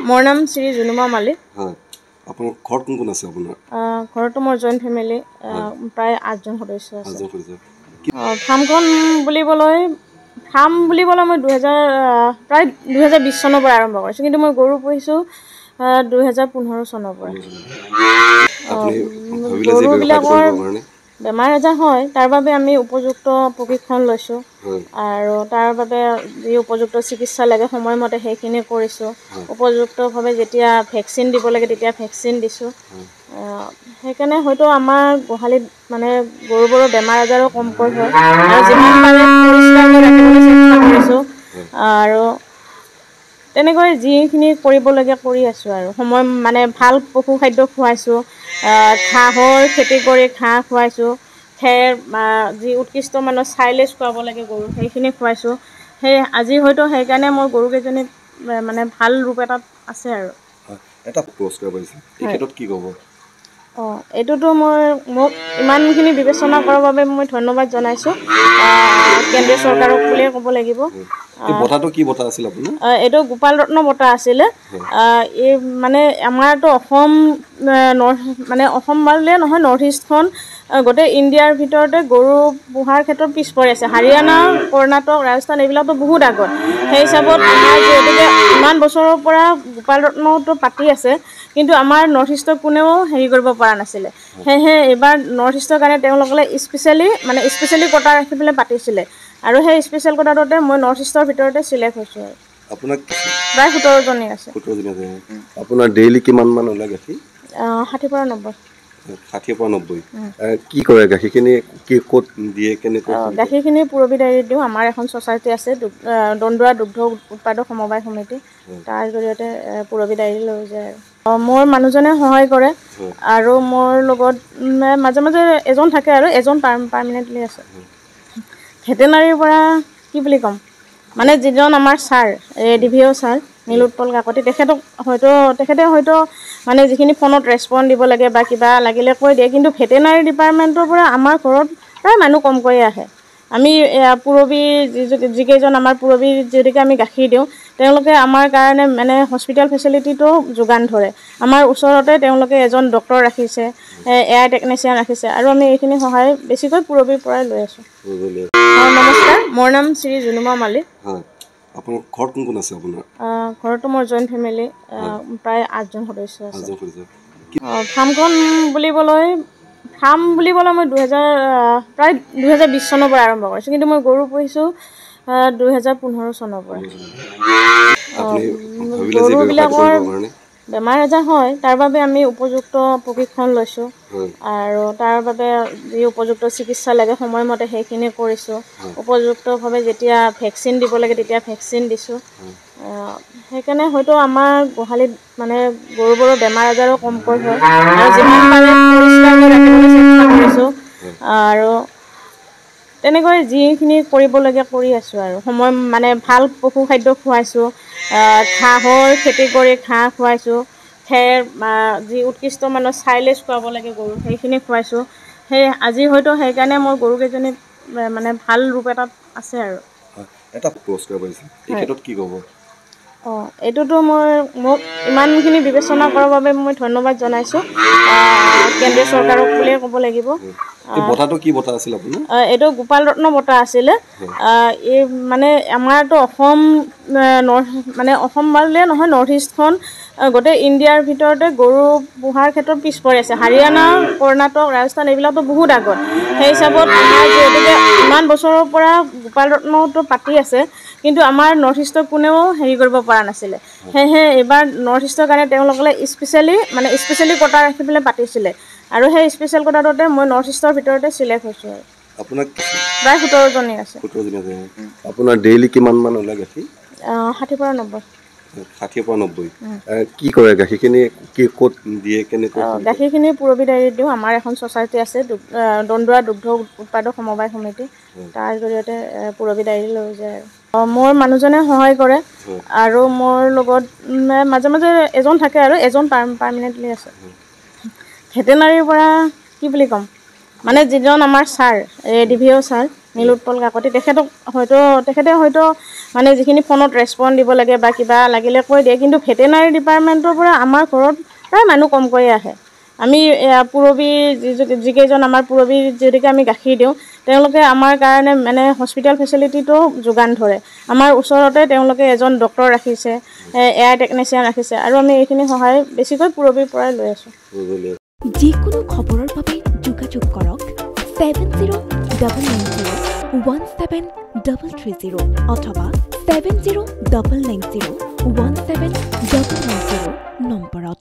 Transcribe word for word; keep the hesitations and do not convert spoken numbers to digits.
মোৰ নাম শ্ৰী জুনুমা মালিক। হয়, আপোনাৰ ঘৰত কোন কোন আছে আপোনাৰ? ঘৰতো মোৰ জইণ্ট ফেমিলি, প্ৰায় আঠজন সদস্য আছে। আঠজন সদস্য। ফাৰ্মখন বুলিবলৈ ফাৰ্ম বুলিবলৈ মই দুহেজাৰ প্ৰায় দুহেজাৰ বিছ চনৰ পৰা আৰম্ভ কৰিছোঁ, কিন্তু মই গৰু পুহিছোঁ দুহেজাৰ পোন্ধৰ চনৰ পৰা। গৰুবিলাকৰ বেমাৰ আজাৰ হয়, তাৰ বাবে আমি উপযুক্ত প্ৰশিক্ষণ লৈছোঁ আৰু তাৰ বাবে যি উপযুক্ত চিকিৎসা লাগে সময়মতে সেইখিনি কৰিছোঁ। উপযুক্তভাৱে যেতিয়া ভেকচিন দিব লাগে তেতিয়া ভেকচিন দিছোঁ। সেইকাৰণে হয়তো আমাৰ গোহালিত মানে গৰুবোৰৰ বেমাৰ আজাৰো কমকৈ হয় আৰু যিমান পাৰে পৰিষ্কাৰকৈ ৰাখিবলৈ চেষ্টা কৰিছোঁ আৰু তেনেকৈ যিখিনি কৰিবলগীয়া কৰি আছোঁ আৰু সময় মানে ভাল পশু খাদ্য খুৱাইছোঁ, ঘাঁহৰ খেতি কৰি ঘাঁহ খুৱাইছোঁ, খেৰ যি উৎকৃষ্ট মানৰ চাইলেজ খুৱাব লাগে গৰু সেইখিনি খুৱাইছোঁ। সেই আজি হয়তো সেইকাৰণে মোৰ গৰুকেইজনী মানে ভাল ৰূপ এটাত আছে আৰু এটা পুৰস্কাৰ পাইছে, এই ক্ষেত্ৰত কি ক'ব? অঁ এইটোতো মই মোক ইমানখিনি বিবেচনা কৰাৰ বাবে মই ধন্যবাদ জনাইছোঁ কেন্দ্ৰীয় চৰকাৰক বুলিয়ে ক'ব লাগিব। বঁটাটো কি বঁটা আছিল আপোনাৰ? এইটো গোপাল ৰত্ন বঁটা আছিলে। এই মানে আমাৰতো অসম নৰ্থ মানে অসম বুলিয়ে নহয়, নৰ্থ ইষ্টখন গোটেই ইণ্ডিয়াৰ ভিতৰতে গৰু পোহাৰ ক্ষেত্ৰত পিছ পৰি আছে। হাৰিয়ানা, কৰ্ণাটক, ৰাজস্থান এইবিলাকতো বহুত আগত। সেই হিচাপত আমাৰ যিহেতুকে ইমান বছৰৰ পৰা গোপাল ৰত্নটো পাতি আছে, কিন্তু আমাৰ নৰ্থ ইষ্টৰ কোনেও হেৰি কৰিব পৰা নাছিলে। সেয়েহে এইবাৰ নৰ্থ ইষ্টৰ কাৰণে তেওঁলোকে স্পেচিয়েলি মানে স্পেচিয়েলি কোটা ৰাখি পেলাই পাতিছিলে আৰু সেই স্পেচিয়েল কোটাটোতে মই নৰ্থ ইষ্টৰ ভিতৰতে চিলেক্ট হৈছোঁ আৰু আপোনাক প্ৰায় সোতৰজনী আছে। সোতৰজনী আছে। আপোনাৰ ডেইলি কিমান মান ওলাই গাখীৰ? ষাঠিৰ পৰা নব্বৈ। ষাঠিৰ পৰা নব্বৈ। কি কৰে গাখীৰখিনি? কি ক'ত দিয়ে, কেনেকৈ? গাখীৰখিনি পুৰবী ডায়েৰীত দিওঁ। আমাৰ এখন ছ'চাইটি আছে, দন্দুৱা দুগ্ধ উৎপাদক সমবায় সমিতি, তাৰ জৰিয়তে পুৰবী ডায়েৰী লৈ যায় আৰু মোৰ মানুহজনে সহায় কৰে আৰু মোৰ লগত মাজে মাজে এজন থাকে আৰু এজন পাৰ্মানেণ্টলি আছে। ভেটেনাৰীৰ পৰা কি বুলি ক'ম, মানে যিজন আমাৰ sir A D V O' sir Nilotpal Kakoti, তেখেতক হয়তো তেখেতে হয়তো মানে যিখিনি ফোনত ৰেচপঞ্চ দিব লাগে বা কিবা লাগিলে কৈ দিয়ে, কিন্তু ভেটেনাৰী ডিপাৰ্টমেণ্টৰ পৰা আমাৰ ঘৰত প্ৰায় মানুহ কমকৈয়ে আহে। আমি পুৰবীৰ যি যিকেইজন আমাৰ পুৰবীৰ যিহেতুকে আমি গাখীৰ দিওঁ, তেওঁলোকে আমাৰ কাৰণে মানে হস্পিটেল ফেচিলিটিটো যোগান ধৰে। আমাৰ ওচৰতে তেওঁলোকে এজন ডক্তৰ ৰাখিছে, এয়াৰ টেকনিচিয়ান ৰাখিছে আৰু আমি এইখিনি সহায় বেছিকৈ পুৰবীৰ পৰাই লৈ আছোঁ। নমস্কাৰ, মোৰ নাম শ্ৰী জুনুমা মালিক। আপোনাৰ ঘৰত কোন কোন আছে আপোনাৰ? ঘৰতো মোৰ জইণ্ট ফেমিলি, প্ৰায় আঠজন সদস্য আছে। ফাৰ্মখন বুলিবলৈ ফাৰ্ম বুলিবলৈ মই দুহেজাৰ প্ৰায় দুহেজাৰ বিছ চনৰ পৰা আৰম্ভ কৰিছোঁ, কিন্তু মই গৰু পুহিছোঁ দুহেজাৰ পোন্ধৰ চনৰ পৰা। গৰুবিলাকৰ বেমাৰ আজাৰ হয়, তাৰ বাবে আমি উপযুক্ত প্ৰশিক্ষণ লৈছোঁ আৰু তাৰ বাবে যি উপযুক্ত চিকিৎসা লাগে সময়মতে সেইখিনি কৰিছোঁ। উপযুক্তভাৱে যেতিয়া ভেকচিন দিব লাগে তেতিয়া ভেকচিন দিছোঁ। সেইকাৰণে হয়তো আমাৰ গোহালিত মানে গৰুবোৰৰ বেমাৰ আজাৰো কমকৈ হয় আৰু যিমান পাৰে পৰিষ্কাৰকৈ ৰাখিবলৈ চেষ্টা কৰিছোঁ আৰু তেনেকৈ যিখিনি কৰিবলগীয়া কৰি আছোঁ আৰু সময় মানে ভাল পশু খাদ্য খুৱাইছোঁ, ঘাঁহৰ খেতি কৰি ঘাঁহ খুৱাইছোঁ, খেৰ যি উৎকৃষ্ট মানৰ চাইলেজ খুৱাব লাগে গৰু সেইখিনি খুৱাইছোঁ। সেই আজি হয়তো সেইকাৰণে মোৰ গৰুকেইজনী মানে ভাল ৰূপ এটাত আছে আৰু এটা পুৰস্কাৰ পাইছে, এই ক্ষেত্ৰত কি ক'ব? অঁ এইটোতো মই মোক ইমানখিনি বিবেচনা কৰাৰ বাবে মই ধন্যবাদ জনাইছোঁ কেন্দ্ৰীয় চৰকাৰক বুলিয়ে ক'ব লাগিব। বঁটাটো কি বঁটা আছিল আপোনাৰ? এইটো গোপাল ৰত্ন বঁটা আছিলে। এই মানে আমাৰতো অসম নৰ্থ মানে অসম বুলিয়ে নহয়, নৰ্থ ইষ্টখন গোটেই ইণ্ডিয়াৰ ভিতৰতে গৰু পোহাৰ ক্ষেত্ৰত পিছ পৰি আছে। হাৰিয়ানা, কৰ্ণাটক, ৰাজস্থান এইবিলাকতো বহুত আগত। সেই হিচাপত আমাৰ যিহেতুকে ইমান বছৰৰ পৰা গোপাল ৰত্নটো পাতি আছে, কিন্তু আমাৰ নৰ্থ ইষ্টৰ কোনেও হেৰি কৰিব পৰা নাছিলে। সেয়েহে এইবাৰ নৰ্থ ইষ্টৰ কাৰণে তেওঁলোকে স্পেচিয়েলি মানে স্পেচিয়েলি কোটা ৰাখি পেলাই পাতিছিলে আৰু সেই স্পেচিয়েল কোটাটোতে মই নৰ্থ ইষ্টৰ ভিতৰতে চিলেক্ট হৈছোঁ আৰু আপোনাক প্ৰায় সোতৰজনী আছে। সোতৰজনী আছে। আপোনাৰ ডেইলি কিমান মান ওলাই গাখীৰ? ষাঠিৰ পৰা নব্বৈ। ষাঠিৰ পৰা নব্বৈ। কি কৰে গাখীৰখিনি? কি ক'ত দিয়ে, কেনেকৈ? গাখীৰখিনি পুৰবী ডায়েৰীত দিওঁ। আমাৰ এখন ছ'চাইটি আছে, দন্দুৱা দুগ্ধ উৎপাদক সমবায় সমিতি, তাৰ জৰিয়তে পুৰবী ডায়েৰী লৈ যায় আৰু মোৰ মানুহজনে সহায় কৰে আৰু মোৰ লগত মাজে মাজে এজন থাকে আৰু এজন পাৰ্মানেণ্টলি আছে। ভেটেনাৰীৰ পৰা কি বুলি ক'ম, মানে যিজন আমাৰ sir D V O' sir Nilotpal Kakoti তেখেতক হয়তো তেখেতে হয়তো মানে যিখিনি ফোনত ৰেছপন্স দিব লাগে বা কিবা লাগিলে কৈ দিয়ে, কিন্তু ভেটেনাৰী ডিপাৰ্টমেণ্টৰ পৰা আমাৰ ঘৰত প্ৰায় মানুহ কমকৈ আহে। আমি পুৰবীৰ যি যিকেইজন আমাৰ পুৰবীৰ যিহেতুকে আমি গাখীৰ দিওঁ, তেওঁলোকে আমাৰ কাৰণে মানে হস্পিটেল ফেচিলিটিটো যোগান ধৰে। আমাৰ ওচৰতে তেওঁলোকে এজন ডক্তৰ ৰাখিছে, এয়াৰ টেকনিচিয়ান ৰাখিছে, আৰু আমি এইখিনি সহায় বেছিকৈ পুৰবীৰ পৰাই লৈ আছোঁ। যিকোনো খবৰৰ বাবে যোগাযোগ কৰক seven zero' double nine zero' one seven double three zero' অথবা seven zero' double nine zero' one seven double nine zero' নম্বৰত।